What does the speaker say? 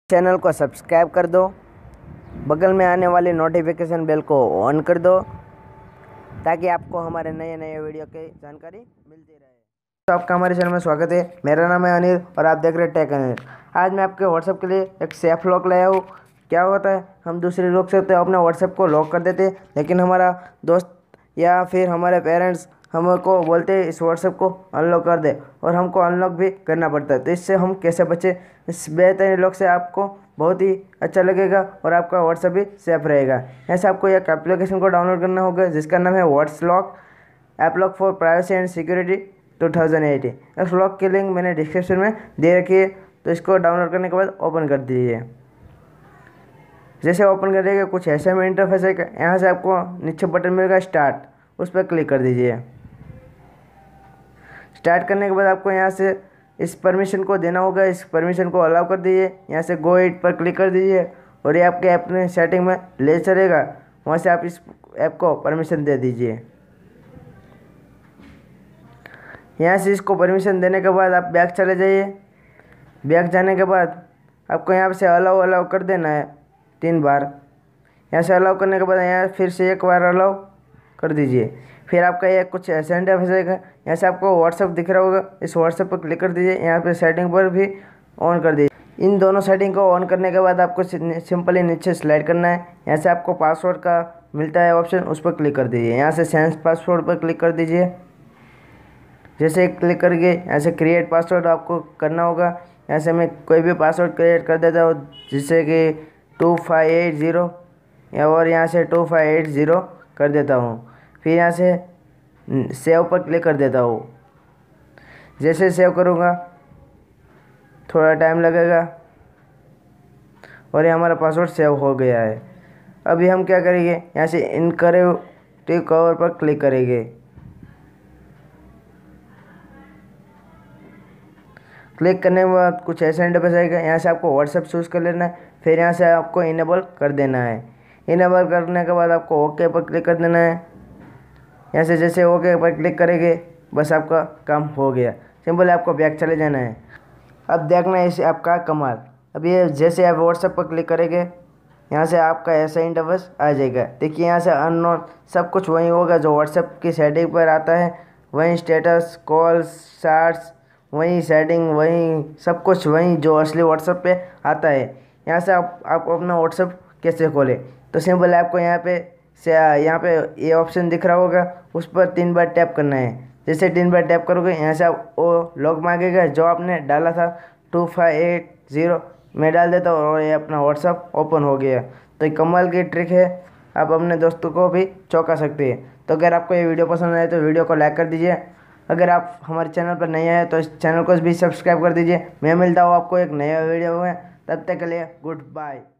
Channel को subscribe कर दो, बगल में आने वाली नोटिफिकेशन बेल को ऑन कर दो ताकि आपको हमारे नए नए वीडियो की जानकारी मिलती रहे। तो आपका हमारे चैनल में स्वागत है। मेरा नाम है अनिल और आप देख रहे हैं टेक अनिल। आज मैं आपके व्हाट्सएप के लिए एक सेफ लॉक लाया हूँ। क्या होता है, हम दूसरे लोग से तो अपने व्हाट्सएप को लॉक कर देते, लेकिन हमारा दोस्त या फिर हमारे पेरेंट्स हमको बोलते हैं इस व्हाट्सएप को अनलॉक कर दे, और हमको अनलॉक भी करना पड़ता है। तो इससे हम कैसे बचे, इस बेहतरीन लॉक से आपको बहुत ही अच्छा लगेगा और आपका व्हाट्सएप भी सेफ रहेगा। ऐसे आपको एक एप्लीकेशन को डाउनलोड करना होगा जिसका नाम है whats lock, app lock for privacy and security 2018। इस लॉक की लिंक मैंने डिस्क्रिप्शन में दे रखी है, तो इसको डाउनलोड करने के बाद ओपन कर दीजिए। जैसे ओपन करेंगे कुछ ऐसे में इंटरफेस है। यहाँ से आपको नीचे बटन मिलेगा स्टार्ट, उस पर क्लिक कर दीजिए। स्टार्ट करने के बाद आपको यहाँ से इस परमिशन को देना होगा, इस परमिशन को अलाउ कर दीजिए। यहाँ से गो इट पर क्लिक कर दीजिए और ये आपके ऐप में सेटिंग में ले चलेगा। वहाँ से आप इस ऐप को परमिशन दे दीजिए। यहाँ से इसको परमिशन देने के बाद आप बैक चले जाइए। बैक जाने के बाद आपको यहाँ से अलाउ अलाउ कर देना है 3 बार। यहाँ से अलाउ करने के बाद यहाँ फिर से 1 बार अलाउ कर दीजिए। फिर आपका ये कुछ ऐसा इंटरफेस आएगा। यहाँ से आपको व्हाट्सएप दिख रहा होगा, इस व्हाट्सएप पर क्लिक कर दीजिए। यहाँ पे सेटिंग पर भी ऑन कर दीजिए। इन दोनों सेटिंग को ऑन करने के बाद आपको सिंपली नीचे स्लाइड करना है। यहाँ से आपको पासवर्ड का मिलता है ऑप्शन, उस पर क्लिक कर दीजिए। यहाँ से सेंस पासवर्ड पर क्लिक कर दीजिए। जैसे क्लिक करके यहाँ से क्रिएट पासवर्ड आपको करना होगा। यहाँ से मैं कोई भी पासवर्ड क्रिएट कर देता हूँ, जिससे कि 2580 और यहाँ से 2580 कर देता हूँ। फिर यहाँ से सेव पर क्लिक कर देता हूँ। जैसे सेव करूँगा थोड़ा टाइम लगेगा और ये हमारा पासवर्ड सेव हो गया है। अभी हम क्या करेंगे, यहाँ से इनकरेक्टिव कवर पर क्लिक करेंगे। क्लिक करने के बाद कुछ ऐसा इंटरफेस आएगा। यहाँ से आपको व्हाट्सएप चूज़ कर लेना है। फिर यहाँ से आपको इनेबल कर देना है। इनेबल करने के बाद आपको ओके पर क्लिक कर देना है। यहाँ से जैसे ओके पर क्लिक करेंगे बस आपका काम हो गया। सिंपल आपको बैक चले जाना है। अब देखना है इस ऐप का कमाल। अब ये जैसे आप व्हाट्सएप पर क्लिक करेंगे, यहाँ से आपका ऐसा इंटरफेस आ जाएगा। देखिए यहाँ से अननोन सब कुछ वही होगा जो व्हाट्सएप की सेटिंग पर आता है। वहीं स्टेटस, कॉल्स, चैट्स, वहीं सेटिंग, वहीं सब कुछ वहीं जो असली व्हाट्सएप पे आता है। यहाँ से आप अपना व्हाट्सएप कैसे खोलें, तो सिंपल आपको यहाँ पे ये ऑप्शन दिख रहा होगा, उस पर 3 बार टैप करना है। जैसे 3 बार टैप करोगे यहाँ से आप वो लॉग मांगेगा जो आपने डाला था 2580 मैं डाल देता हूँ और ये अपना व्हाट्सएप ओपन हो गया। तो ये कमाल की ट्रिक है, आप अपने दोस्तों को भी चौंका सकते हैं। तो अगर आपको ये वीडियो पसंद आए तो वीडियो को लाइक कर दीजिए। अगर आप हमारे चैनल पर नए आए तो इस चैनल को भी सब्सक्राइब कर दीजिए। मैं मिलता हूँ आपको एक नया वीडियो में, तब तक के लिए गुड बाय।